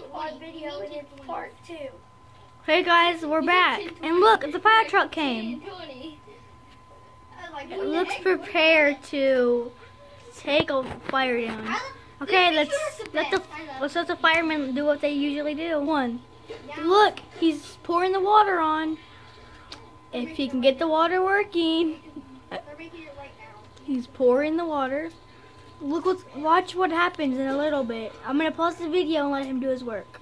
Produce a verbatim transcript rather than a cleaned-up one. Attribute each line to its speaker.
Speaker 1: our video and it's part two.
Speaker 2: Hey guys, we're back. And look, the fire truck came. It looks prepared to take a fire down. Okay, let's let the let's let the firemen do what they usually do. One. Look, he's pouring the water on. If he can get the water working. He's pouring the water. Look, what's, watch what happens in a little bit. I'm gonna pause the video and let him do his work.